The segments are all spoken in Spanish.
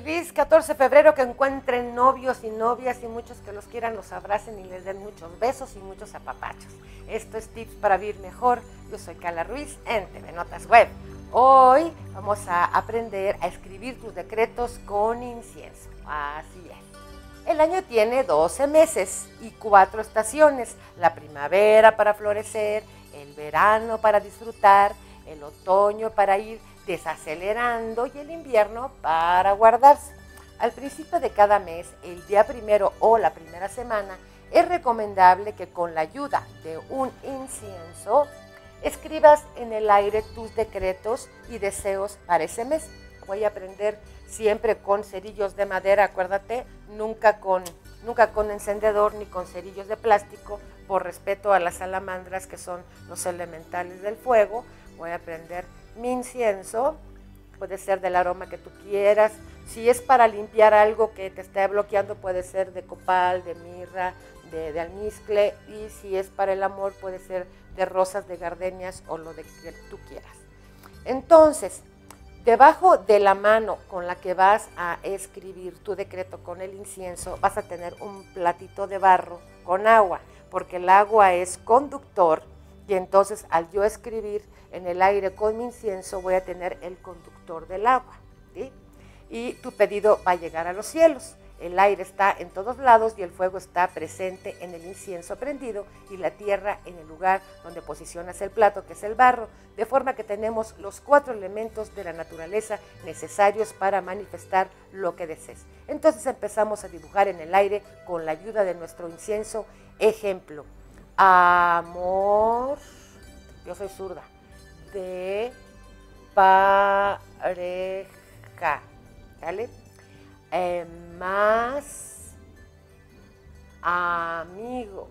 Feliz 14 de febrero, que encuentren novios y novias y muchos que los quieran, los abracen y les den muchos besos y muchos apapachos. Esto es Tips para Vivir Mejor. Yo soy Carla Ruiz en TV Notas Web. Hoy vamos a aprender a escribir tus decretos con incienso. Así es. El año tiene 12 meses y 4 estaciones. La primavera para florecer, el verano para disfrutar, el otoño para ir desacelerando y el invierno para guardarse. Al principio de cada mes, el día primero o la primera semana, es recomendable que con la ayuda de un incienso escribas en el aire tus decretos y deseos para ese mes. Voy a prender siempre con cerillos de madera, acuérdate, nunca con encendedor ni con cerillos de plástico, por respeto a las salamandras, que son los elementales del fuego. Voy a prender mi incienso, puede ser del aroma que tú quieras. Si es para limpiar algo que te esté bloqueando, puede ser de copal, de mirra, de almizcle, y si es para el amor, puede ser de rosas, de gardenias o lo de que tú quieras. Entonces, debajo de la mano con la que vas a escribir tu decreto con el incienso, vas a tener un platito de barro con agua, porque el agua es conductor. Y entonces, al yo escribir en el aire con mi incienso, voy a tener el conductor del agua, ¿sí? Y tu pedido va a llegar a los cielos. El aire está en todos lados y el fuego está presente en el incienso prendido y la tierra en el lugar donde posicionas el plato, que es el barro, de forma que tenemos los 4 elementos de la naturaleza necesarios para manifestar lo que desees. Entonces empezamos a dibujar en el aire con la ayuda de nuestro incienso. Ejemplo: amor, yo soy zurda, de pareja, ¿vale? Más amigos.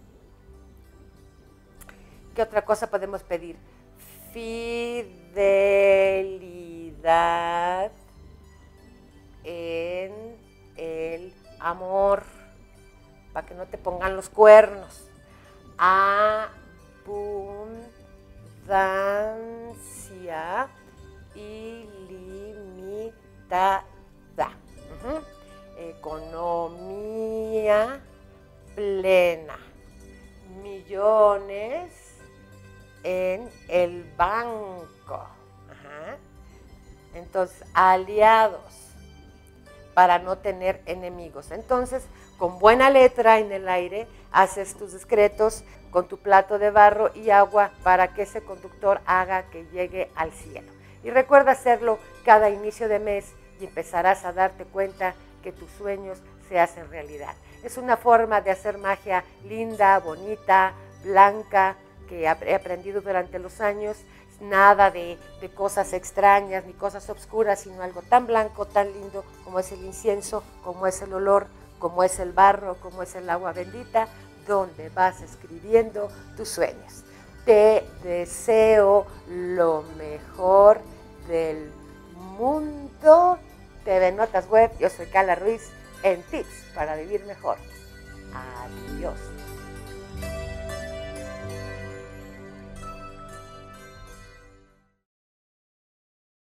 ¿Qué otra cosa podemos pedir? Fidelidad en el amor, para que no te pongan los cuernos. Abundancia ilimitada. Economía plena. Millones en el banco. Entonces, aliados, para no tener enemigos. Entonces, con buena letra en el aire, haces tus decretos con tu plato de barro y agua para que ese conductor haga que llegue al cielo. Y recuerda hacerlo cada inicio de mes y empezarás a darte cuenta que tus sueños se hacen realidad. Es una forma de hacer magia linda, bonita, blanca, que he aprendido durante los años. Nada de cosas extrañas ni cosas oscuras, sino algo tan blanco, tan lindo como es el incienso, como es el olor, como es el barro, como es el agua bendita, donde vas escribiendo tus sueños. Te deseo lo mejor del mundo. TV Notas Web, yo soy Carla Ruiz en Tips para Vivir Mejor. Adiós.